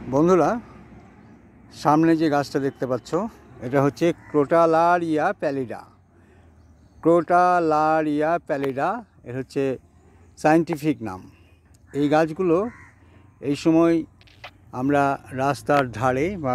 বন্ধুরা, সামনে যে গাছটা দেখতে পাচ্ছ এটা হচ্ছে ক্রোটালারিয়া প্যালিডা। ক্রোটালারিয়া প্যালিডা এর হচ্ছে সায়েন্টিফিক নাম। এই গাছগুলো এই সময় আমরা রাস্তার ধারে বা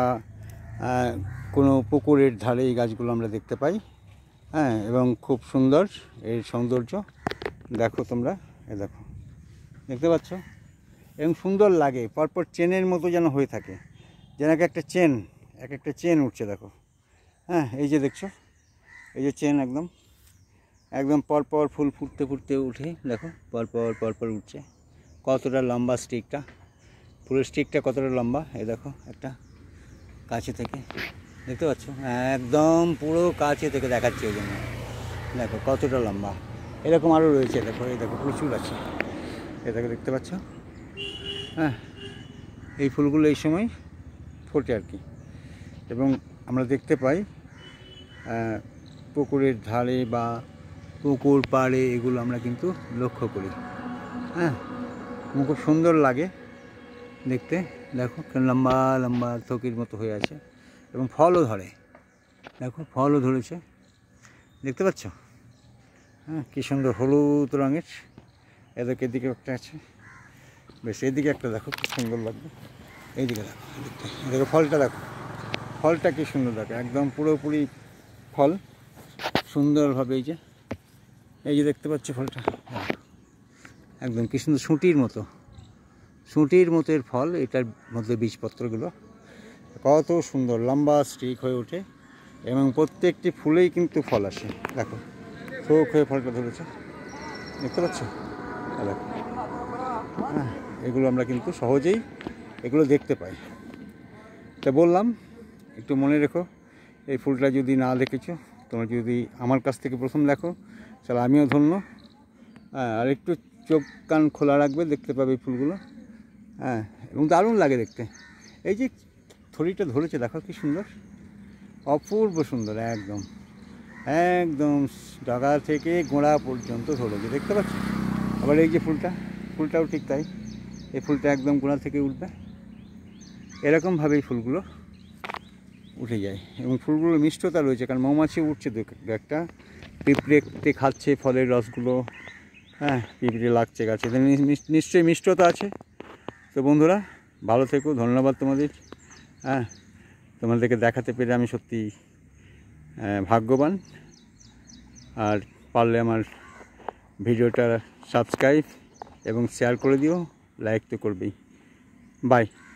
কোনো পুকুরের ধারে এই গাছগুলো আমরা দেখতে পাই। হ্যাঁ, এবং খুব সুন্দর এর সৌন্দর্য। দেখো তোমরা, দেখো, দেখতে পাচ্ছ, এবং সুন্দর লাগে, পরপর চেনের মতো যেন হয়ে থাকে, যেন একটা চেন, এক একটা চেন উঠছে। দেখো, হ্যাঁ, এই যে দেখছো, এই যে চেন একদম একদম পরপর ফুল ফুটতে ফুটতে উঠে, দেখো পরপর পরপর উঠছে। কতটা লম্বা স্টিকটা, ফুলের স্টিকটা কতটা লম্বা, এই দেখো একটা কাছে থেকে দেখতে পাচ্ছ, একদম পুরো কাছে থেকে দেখাচ্ছে, ওই জন্য দেখো কতটা লম্বা। এরকম আরও রয়েছে, দেখো, এই দেখো প্রচুর আছে, এ দেখো, দেখতে পাচ্ছ। হ্যাঁ, এই ফুলগুলো এই সময় ফোটে আর কি, এবং আমরা দেখতে পাই পুকুরের ধারে বা পুকুর পাড়ে, এগুলো আমরা কিন্তু লক্ষ্য করি। হ্যাঁ, খুব সুন্দর লাগে দেখতে। দেখো লম্বা লম্বা থকির মতো হয়ে আছে, এবং ফলও ধরে, দেখো ফলও ধরেছে, দেখতে পাচ্ছ। হ্যাঁ, কী সুন্দর হলুদ রঙের। এদিকে এদিকে একটা আছে, বেশ, এদিকে একটা দেখো খুব সুন্দর লাগবে। এইদিকে দেখো, দেখো ফলটা, দেখো ফলটা কী সুন্দর, দেখো একদম পুরোপুরি ফল সুন্দরভাবে। এই যে দেখতে পাচ্ছ ফলটা, একদম কী সুন্দর সুঁটির মতো, সুঁটির মতো এর ফল। এটার মধ্যে বীজপত্রগুলো কত সুন্দর লম্বা স্টিক হয়ে ওঠে, এবং প্রত্যেকটি ফুলেই কিন্তু ফল আসে। দেখো শোক হয়ে ফলটা ধরেছে, দেখতে পাচ্ছ। দেখো, হ্যাঁ, এগুলো আমরা কিন্তু সহজেই এগুলো দেখতে পাই। তা বললাম, একটু মনে রেখো, এই ফুলটা যদি না দেখেছো, তোমরা যদি আমার কাছ থেকে প্রথম দেখো, তাহলে আমিও ধন্য। হ্যাঁ, আর একটু চোখ কান খোলা রাখবে, দেখতে পাবে এই ফুলগুলো। হ্যাঁ, এবং দারুণ লাগে দেখতে। এই যে থলিটা ধরেছে, দেখো কি সুন্দর, অপূর্ব সুন্দর, একদম একদম ডগা থেকে গোড়া পর্যন্ত ধরেছে, দেখতে পাচ্ছ। আবার এই যে ফুলটাও ঠিক তাই, এই ফুলটা একদম গোড়া থেকে উঠবে, এরকমভাবেই ফুলগুলো উঠে যায়। এবং ফুলগুলোর মিষ্টতা রয়েছে, কারণ মৌমাছি উঠছে দু একটা, পিঁপড়ে খাচ্ছে ফলের রসগুলো। হ্যাঁ, পিঁপড়ে লাগছে গাছে, নিশ্চয়ই মিষ্টতা আছে। তো বন্ধুরা, ভালো থেকো, ধন্যবাদ তোমাদের। হ্যাঁ, তোমাদেরকে দেখাতে পেরে আমি সত্যি ভাগ্যবান। আর পারলে আমার ভিডিওটা সাবস্ক্রাইব এবং শেয়ার করে দিও, লাইক তো করবেই। বাই।